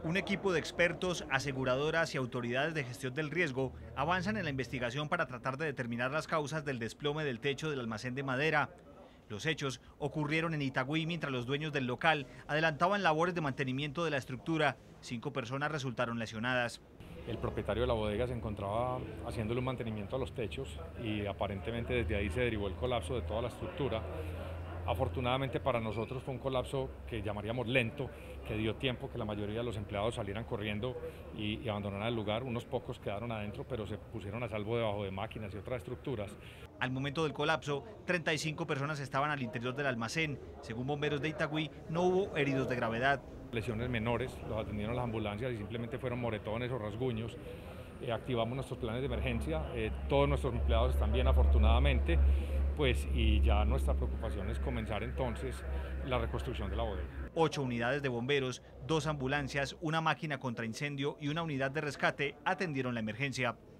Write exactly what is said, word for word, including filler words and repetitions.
Un equipo de expertos, aseguradoras y autoridades de gestión del riesgo avanzan en la investigación para tratar de determinar las causas del desplome del techo del almacén de madera. Los hechos ocurrieron en Itagüí mientras los dueños del local adelantaban labores de mantenimiento de la estructura. Cinco personas resultaron lesionadas. El propietario de la bodega se encontraba haciéndole un mantenimiento a los techos y aparentemente desde ahí se derivó el colapso de toda la estructura. Afortunadamente para nosotros fue un colapso que llamaríamos lento, que dio tiempo que la mayoría de los empleados salieran corriendo y, y abandonaran el lugar. Unos pocos quedaron adentro, pero se pusieron a salvo debajo de máquinas y otras estructuras. Al momento del colapso, treinta y cinco personas estaban al interior del almacén. Según bomberos de Itagüí, no hubo heridos de gravedad. Lesiones menores, los atendieron las ambulancias y simplemente fueron moretones o rasguños. Eh, activamos nuestros planes de emergencia, eh, todos nuestros empleados están bien afortunadamente, pues y ya nuestra preocupación es comenzar entonces la reconstrucción de la bodega. Ocho unidades de bomberos, dos ambulancias, una máquina contra incendio y una unidad de rescate atendieron la emergencia.